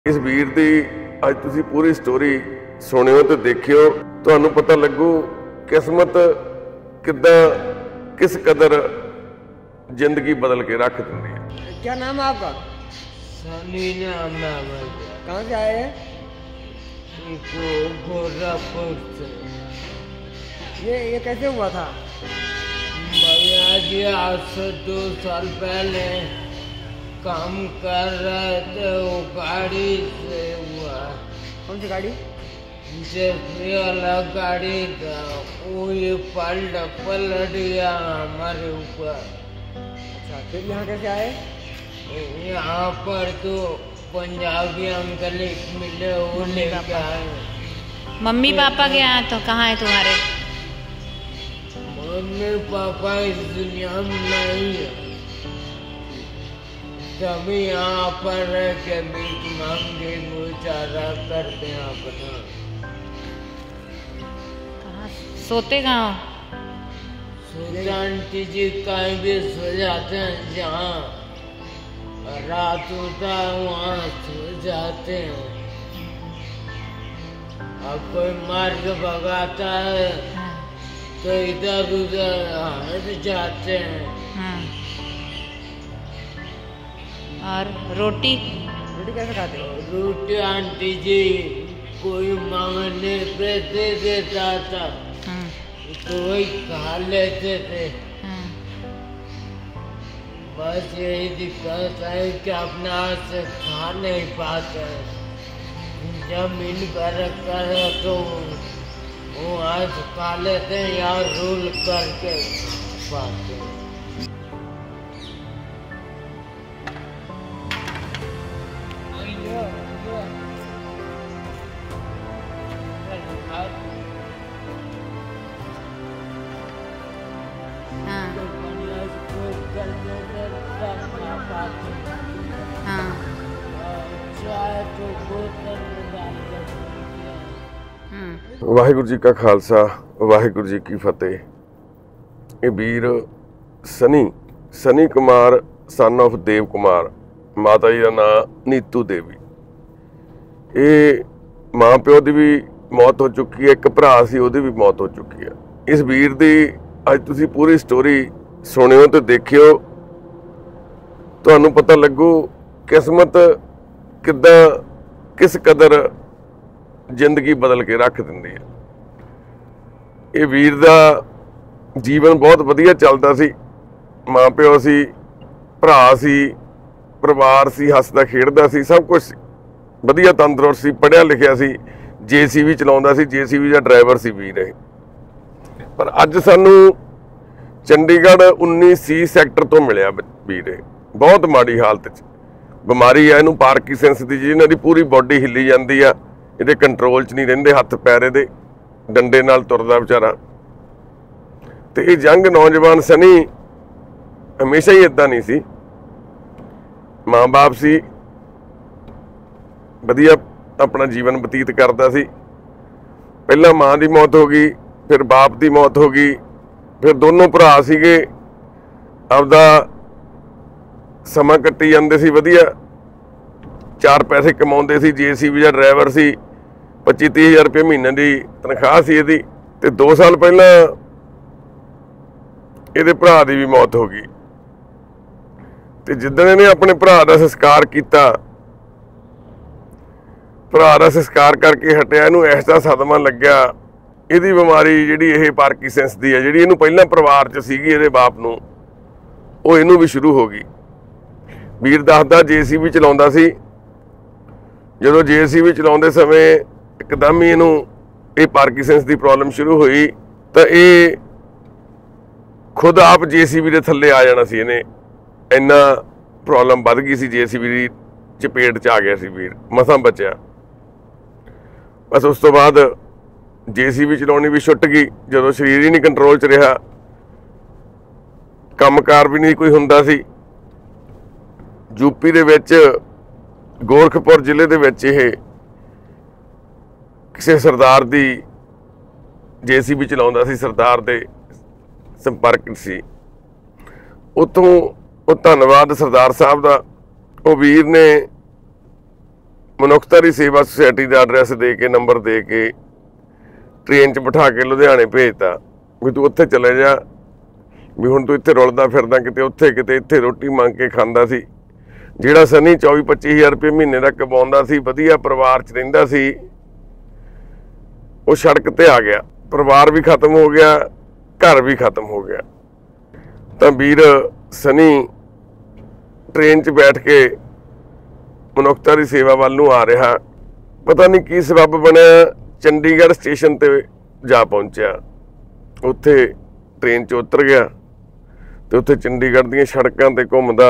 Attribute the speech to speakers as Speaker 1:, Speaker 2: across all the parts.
Speaker 1: इस वीर दी अज तुसी पूरी स्टोरी सुनियो तो देखियो, तुहानू पता लगू किस्मत किद्दां किस कदर जिंदगी बदल के रख दिंदी है।
Speaker 2: क्या नाम है आपका?
Speaker 3: सनी नाम है मेरा।
Speaker 2: कहाँ से आए हैं?
Speaker 3: गोरखपुर से।
Speaker 2: ये कैसे हुआ था?
Speaker 3: भैया जी आज से 2 साल पहले काम कर रहे थे, वो गाड़ी से हुआ।
Speaker 2: कौन सी गाड़ी?
Speaker 3: जैसे अलग गाड़ी था, वो ये पलट गया हमारे ऊपर।
Speaker 2: अच्छा, फिर यहाँ कैसे आए?
Speaker 3: यहाँ पर तो पंजाबी अंकल एक मिले, वो लेके आए।
Speaker 4: मम्मी पापा के यहाँ तो कहाँ है तुम्हारे?
Speaker 3: मम्मी पापा इस दुनिया में नहीं है, तभी यहाँ पर रह के भीख मांगे गुजारा करते हैं अपना।
Speaker 4: कहाँ सोते कहाँ हो?
Speaker 3: आंटी जी कहीं भी सो जाते हैं, जहाँ रात होता है वहाँ सो जाते हैं। अब कोई मार के भगाता है तो इधर उधर हट जाते हैं।
Speaker 4: और रोटी
Speaker 2: कैसे खाते हो?
Speaker 3: रोटी आंटी जी कोई मांगने पे दे देता था तो वही खा लेते थे। बस यही दिक्कत है कि अपना से खा नहीं पाते। जमीन पर करे तो वो आज खा लेते हैं या रोल करके पाते हैं।
Speaker 1: वाहिगुरू जी का खालसा, वाहिगुरू जी की फतेह। ये वीर सनी कुमार सन ऑफ देव कुमार, माता जी का नाम नीतू देवी। ये माँ प्यो की भी मौत हो चुकी है, एक भरा सी ओहदी भी मौत हो चुकी है। इस वीर की अज तुसी पूरी स्टोरी सुनियो तो देखियो, तुहानू पता लगू किस्मत किद्दां किस कदर जिंदगी बदल के रख दिंदी है। ये वीर का जीवन बहुत वधिया चलता सी, माँ प्यो सी, भरा सी, परिवार सी, हसदा खेडदा सी, सब कुछ वधिया, तंदुरुस्त सी, पढ़िया लिखिया सी, JCB चलाउंदा सी, JCB का ड्राइवर सी वीर है। पर अज सानू चंडीगढ़ 19C सैक्टर तो मिलिया वीर है, बहुत माड़ी हालत च। बीमारी है इनू पार्किंसंस दी, जिन्हां दी पूरी बॉडी हिली जाती है, ये कंट्रोल च नहीं रहिंदे, हथ पैर दे डंडे नाल तुरदा बेचारा। तो ये यंग नौजवान सनी हमेशा ही इदां नहीं सी, माँ बाप सी, वधिया अपना जीवन बतीत करता सी। पहला माँ की मौत हो गई, फिर बाप की मौत हो गई, फिर दोनों भरा सीगे आपदा समा कट्टी जाते सी, वधिया 4 पैसे कमाउंदे सी, JCB का ड्राइवर सी, 25-30 हज़ार रुपये महीने की तनख्वाह सी इहदी। ते 2 साल पहला इहदे भरा की भी मौत हो गई। ते जिद्दण इहने अपने भरा का संस्कार किया, भरा का संस्कार करके हटिया, इहनूं ऐसा सदमा लग्या, इहदी बीमारी जिहड़ी ये पार्किंसंस दी है, जिहड़ी इहनूं पहिलां परिवार च सीगी इहदे बाप नूं, ਉਹ ਇਹਨੂੰ भी शुरू हो गई। ਵੀਰ ਦੱਸਦਾ JCB ਚਲਾਉਂਦਾ ਸੀ, ਜਦੋਂ JCB ਚਲਾਉਂਦੇ ਸਮੇਂ ਇੱਕਦਮ ਹੀ ਇਹਨੂੰ ਇਹ ਪਾਰਕਿੰਸੰਸ ਦੀ ਪ੍ਰੋਬਲਮ ਸ਼ੁਰੂ ਹੋਈ, ਤਾਂ ਇਹ ਖੁਦ ਆਪ JCB ਦੇ ਥੱਲੇ ਆ ਜਾਣਾ ਸੀ। ਇਹਨੇ ਇੰਨਾ ਪ੍ਰੋਬਲਮ ਵੱਧ ਗਈ ਸੀ, JCB ਦੀ ਚਪੇਟ 'ਚ ਆ ਗਿਆ ਸੀ ਵੀਰ, ਮਸਾਂ ਬਚਿਆ। ਬਸ ਉਸ ਤੋਂ ਬਾਅਦ JCB ਚਲਾਉਣੀ ਵੀ ਛੁੱਟ ਗਈ, ਜਦੋਂ ਸਰੀਰ ਹੀ ਨਹੀਂ ਕੰਟਰੋਲ 'ਚ ਰਿਹਾ, ਕੰਮਕਾਰ ਵੀ नहीं कोई ਹੁੰਦਾ ਸੀ। यूपी ਦੇ ਵਿੱਚ गोरखपुर ਜ਼ਿਲ੍ਹੇ ਦੇ ਵਿੱਚ ਇਹ ਕਿਸੇ ਸਰਦਾਰ ਦੀ JCB ਚਲਾਉਂਦਾ ਸੀ, ਸਰਦਾਰ ਦੇ ਸੰਪਰਕ ਸੀ। ਉੱਥੋਂ ਉਹ ਧੰਨਵਾਦ ਸਰਦਾਰ ਸਾਹਿਬ ਦਾ, ਉਹ ਵੀਰ ਨੇ ਮਨੁੱਖਤਾ ਦੀ ਸੇਵਾ ਸੁਸਾਇਟੀ ਦਾ ਐਡਰੈਸ ਦੇ ਕੇ ਨੰਬਰ ਦੇ ਕੇ ਟ੍ਰੇਨ 'ਚ ਬਿਠਾ ਕੇ ਲੁਧਿਆਣੇ ਭੇਜਤਾ ਵੀ ਤੂੰ ਉੱਥੇ ਚਲੇ ਜਾ, ਵੀ ਹੁਣ ਤੂੰ ਇੱਥੇ ਰੁਲਦਾ ਫਿਰਦਾ ਕਿਤੇ ਉੱਥੇ ਕਿਤੇ ਇੱਥੇ ਰੋਟੀ ਮੰਗ ਕੇ ਖਾਂਦਾ ਸੀ। ਜਿਹੜਾ ਸਨੀ 24-25 ਹਜ਼ਾਰ ਰੁਪਏ ਮਹੀਨੇ ਦਾ ਕਮਾਉਂਦਾ ਸੀ, ਵਧੀਆ ਪਰਿਵਾਰ 'ਚ ਰਹਿੰਦਾ ਸੀ, ਉਹ ਸੜਕ ਤੇ ਆ ਗਿਆ। ਪਰਿਵਾਰ ਵੀ ਖਤਮ ਹੋ ਗਿਆ, ਘਰ ਵੀ ਖਤਮ ਹੋ ਗਿਆ। ਤਾਂ ਵੀਰ ਸਨੀ ਟ੍ਰੇਨ 'ਚ ਬੈਠ ਕੇ ਮਨੁੱਖਤਾ ਦੀ ਸੇਵਾ ਵੱਲ ਨੂੰ ਆ ਰਿਹਾ। ਪਤਾ ਨਹੀਂ ਕੀ ਸਬੱਬ ਬਣਿਆ, ਚੰਡੀਗੜ੍ਹ ਸਟੇਸ਼ਨ ਤੇ ਜਾ ਪਹੁੰਚਿਆ। ਉੱਥੇ ਟ੍ਰੇਨ 'ਚ ਉਤਰ ਗਿਆ ਤੇ ਉੱਥੇ ਚੰਡੀਗੜ੍ਹ ਦੀਆਂ ਸੜਕਾਂ ਤੇ ਘੁੰਮਦਾ,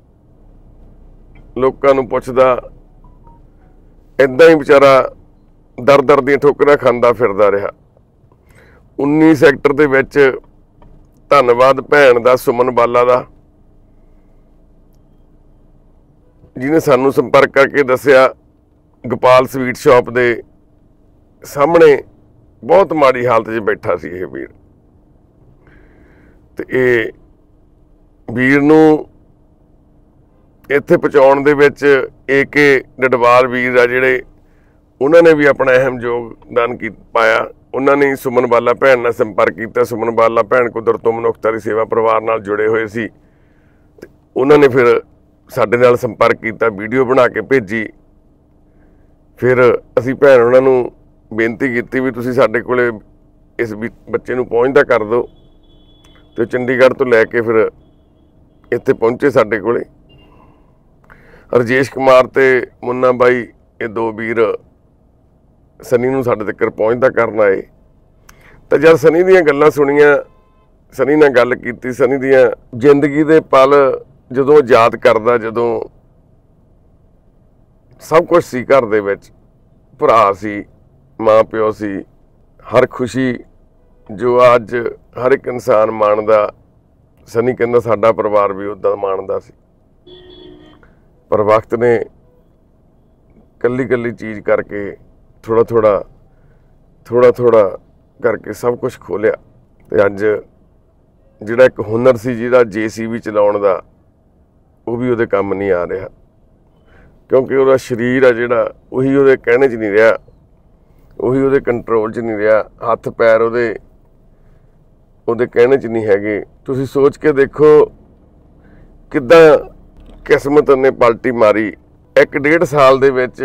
Speaker 1: ਲੋਕਾਂ ਨੂੰ ਪੁੱਛਦਾ, ਏਦਾਂ ਹੀ ਵਿਚਾਰਾ ਦਰ ਦੀਆਂ ਠੋਕਰਾਂ ਖਾਂਦਾ ਫਿਰਦਾ ਰਿਹਾ। 19 ਸੈਕਟਰ ਦੇ ਵਿੱਚ ਧੰਨਵਾਦ ਭੈਣ ਦਾ, ਸੁਮਨ ਬਾਲਾ ਦਾ, ਜਿਹਨੇ ਸਾਨੂੰ ਸੰਪਰਕ ਕਰਕੇ ਦੱਸਿਆ ਗੋਪਾਲ ਸਵੀਟ ਸ਼ਾਪ ਦੇ ਸਾਹਮਣੇ ਬਹੁਤ ਮਾੜੀ ਹਾਲਤ 'ਚ ਬੈਠਾ ਸੀ ਇਹ ਵੀਰ। ਤੇ ਇਹ ਵੀਰ ਨੂੰ ਇੱਥੇ ਪਹੁੰਚਾਉਣ ਦੇ ਵਿੱਚ ਏਕੇ ਡਡਵਾਲ ਵੀਰ ਆ ਜਿਹੜੇ, ਉਹਨਾਂ ਨੇ ਵੀ ਆਪਣਾ ਅਹਿਮ ਯੋਗਦਾਨ ਪਾਇਆ। ਉਹਨਾਂ ਨੇ ਸੁਮਨ ਬਾਲਾ ਭੈਣ ਨਾਲ ਸੰਪਰਕ ਕੀਤਾ। ਸੁਮਨ ਬਾਲਾ ਭੈਣ ਕੁਦਰਤ ਤੋਂ ਮਨੁੱਖਤਾ ਦੀ ਸੇਵਾ ਪਰਿਵਾਰ ਨਾਲ ਜੁੜੇ ਹੋਏ ਸੀ। ਤੇ ਉਹਨਾਂ ਨੇ ਫਿਰ ਸਾਡੇ ਨਾਲ ਸੰਪਰਕ ਕੀਤਾ, ਵੀਡੀਓ ਬਣਾ ਕੇ ਭੇਜੀ। ਫਿਰ ਅਸੀਂ ਭੈਣ ਉਹਨਾਂ ਨੂੰ ਬੇਨਤੀ ਕੀਤੀ ਵੀ ਤੁਸੀਂ ਸਾਡੇ ਕੋਲੇ ਇਸ ਬੱਚੇ ਨੂੰ ਪਹੁੰਚਦਾ ਕਰ ਦਿਓ। ਤੇ ਚੰਡੀਗੜ੍ਹ ਤੋਂ ਲੈ ਕੇ ਫਿਰ ਇੱਥੇ ਪਹੁੰਚੇ ਸਾਡੇ ਕੋਲੇ। ਰਜੇਸ਼ ਕੁਮਾਰ ਤੇ ਮੁੰਨਾ ਬਾਈ, ਇਹ ਦੋ ਵੀਰ ਸਨੀ ਨੂੰ ਸਾਡੇ ਤੱਕ ਪਹੁੰਚਦਾ ਕਰਨ ਆਏ। ਤਾਂ ਜਦ ਸਨੀ ਦੀਆਂ ਗੱਲਾਂ ਸੁਣੀਆਂ, ਸਨੀ ਨਾਲ ਗੱਲ ਕੀਤੀ, ਸਨੀ ਦੀਆਂ ਜ਼ਿੰਦਗੀ ਦੇ ਪਲ ਜਦੋਂ ਯਾਦ ਕਰਦਾ, ਜਦੋਂ ਸਭ ਕੁਝ ਸੀ ਘਰ ਦੇ ਵਿੱਚ, ਭਰਾ ਸੀ, ਮਾਂ ਪਿਓ ਸੀ, ਹਰ ਖੁਸ਼ੀ ਜੋ ਅੱਜ ਹਰ ਇੱਕ ਇਨਸਾਨ ਮਾਣਦਾ, ਸਨੀ ਕਹਿੰਦਾ ਸਾਡਾ ਪਰਿਵਾਰ ਵੀ ਉੱਦਾਂ ਮਾਣਦਾ ਸੀ। ਪਰ ਵਕਤ ਨੇ ਕੱਲੀ ਚੀਜ਼ ਕਰਕੇ ਥੋੜਾ ਥੋੜਾ ਕਰਕੇ ਸਭ ਕੁਝ ਖੋਲਿਆ। ਤੇ ਅੱਜ ਜਿਹੜਾ ਇੱਕ ਹੁਨਰ ਸੀ ਜਿਹਦਾ JCB ਚਲਾਉਣ ਦਾ, ਉਹ ਵੀ ਉਹਦੇ ਕੰਮ ਨਹੀਂ ਆ ਰਿਹਾ, ਕਿਉਂਕਿ ਉਹਦਾ ਸਰੀਰ ਆ ਜਿਹੜਾ, ਉਹੀ ਉਹਦੇ ਕਹਿਣੇ 'ਚ ਨਹੀਂ ਰਿਹਾ, ਉਹੀ ਉਹਦੇ ਕੰਟਰੋਲ 'ਚ ਨਹੀਂ ਰਿਹਾ। ਹੱਥ ਪੈਰ ਉਹਦੇ ਕਹਿਣੇ 'ਚ ਨਹੀਂ ਹੈਗੇ। ਤੁਸੀਂ ਸੋਚ ਕੇ ਦੇਖੋ ਕਿੱਦਾਂ ਕਿਸਮਤ ਨੇ ਪਲਟੀ ਮਾਰੀ। 1.5 ਸਾਲ ਦੇ ਵਿੱਚ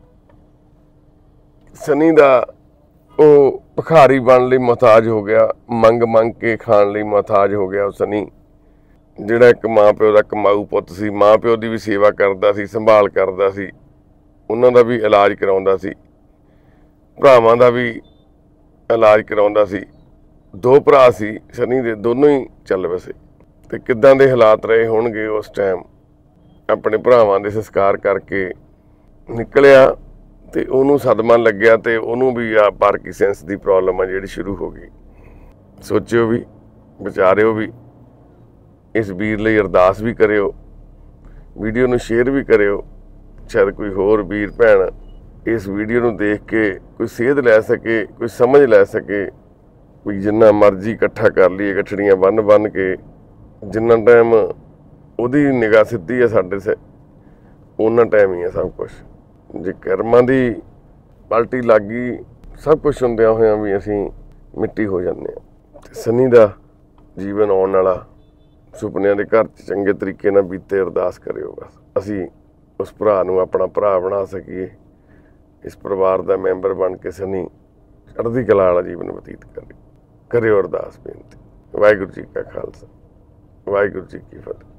Speaker 1: ਸਨੀ ਦਾ ਉਹ ਭਿਖਾਰੀ ਬਣਨ ਲਈ ਮੁਹਤਾਜ ਹੋ ਗਿਆ, ਮੰਗ ਕੇ ਖਾਣ ਲਈ ਮੁਹਤਾਜ ਹੋ ਗਿਆ। ਉਹ ਸਨੀ ਜਿਹੜਾ ਇੱਕ ਮਾਂ ਪਿਓ ਦਾ ਕਮਾਊ ਪੁੱਤ ਸੀ, ਮਾਂ ਪਿਓ ਦੀ ਵੀ ਸੇਵਾ ਕਰਦਾ ਸੀ, ਸੰਭਾਲ ਕਰਦਾ ਸੀ, ਉਹਨਾਂ ਦਾ ਵੀ ਇਲਾਜ ਕਰਾਉਂਦਾ ਸੀ, ਭਰਾਵਾਂ ਦਾ ਵੀ ਇਲਾਜ ਕਰਾਉਂਦਾ ਸੀ। 2 ਭਰਾ ਸੀ ਸਨੀ ਦੇ, ਦੋਨੋਂ ਹੀ ਚੱਲ ਵਸੇ। ਤੇ ਕਿੱਦਾਂ ਦੇ ਹਾਲਾਤ ਰਹੇ ਹੋਣਗੇ ਉਸ ਟਾਈਮ। ਆਪਣੇ ਭਰਾਵਾਂ ਦੇ ਸੰਸਕਾਰ ਕਰਕੇ ਨਿਕਲਿਆ ਤੇ ਉਹਨੂੰ ਸਦਮਾ ਲੱਗਿਆ ਤੇ ਉਹਨੂੰ ਵੀ ਆ ਪਾਰਕਿੰਸਨਸ ਦੀ ਪ੍ਰੋਬਲਮ ਆ ਜਿਹੜੀ ਸ਼ੁਰੂ ਹੋ ਗਈ। ਸੋਚਿਓ ਵੀ, ਵਿਚਾਰਿਓ ਵੀ, ਇਸ ਵੀਰ ਲਈ ਅਰਦਾਸ ਵੀ ਕਰਿਓ, ਵੀਡੀਓ ਨੂੰ ਸ਼ੇਅਰ ਵੀ ਕਰਿਓ। ਸ਼ਾਇਦ ਕੋਈ ਹੋਰ ਵੀਰ ਭੈਣ ਇਸ ਵੀਡੀਓ ਨੂੰ ਦੇਖ ਕੇ ਕੋਈ ਸੇਧ ਲੈ ਸਕੇ, ਕੋਈ ਸਮਝ ਲੈ ਸਕੇ। ਵੀ ਜਿੰਨਾ ਮਰਜ਼ੀ ਇਕੱਠਾ ਕਰ ਲਈਏ, ਗੱਠੜੀਆਂ ਬੰਨ ਕੇ, ਜਿੰਨਾ ਟਾਈਮ ਉਹਦੀ ਨਿਗਾਹ ਸਿੱਧੀ ਆ ਸਾਡੇ ਸੇ, ਉਹਨਾਂ ਟਾਈਮ ਹੀ ਆ ਸਭ ਕੁਛ। ਜੇ ਕਰਮਾਂ ਦੀ ਪਲਟੀ ਲੱਗ ਗਈ, ਸਭ ਕੁਛ ਹੁੰਦਿਆਂ ਹੋਇਆਂ ਵੀ ਅਸੀਂ ਮਿੱਟੀ ਹੋ ਜਾਂਦੇ ਹਾਂ। ਸਨੀ ਦਾ ਜੀਵਨ ਆਉਣ ਵਾਲਾ ਸੁਪਨਿਆਂ ਦੇ ਘਰ 'ਚ ਚੰਗੇ ਤਰੀਕੇ ਨਾਲ ਬੀਤੇ, ਅਰਦਾਸ ਕਰਿਓ ਬਸ। ਅਸੀਂ ਉਸ ਭਰਾ ਨੂੰ ਆਪਣਾ ਭਰਾ ਬਣਾ ਸਕੀਏ, ਇਸ ਪਰਿਵਾਰ ਦਾ ਮੈਂਬਰ ਬਣ ਕੇ ਸਨੀ ਚੜ੍ਹਦੀ ਕਲਾ ਵਾਲਾ ਜੀਵਨ ਬਤੀਤ ਕਰਿਓ ਅਰਦਾਸ ਬੇਨਤੀ। ਵਾਹਿਗੁਰੂ ਜੀ ਕਾ ਖਾਲਸਾ, ਵਾਹਿਗੁਰੂ ਜੀ ਕੀ ਫਤਿਹ।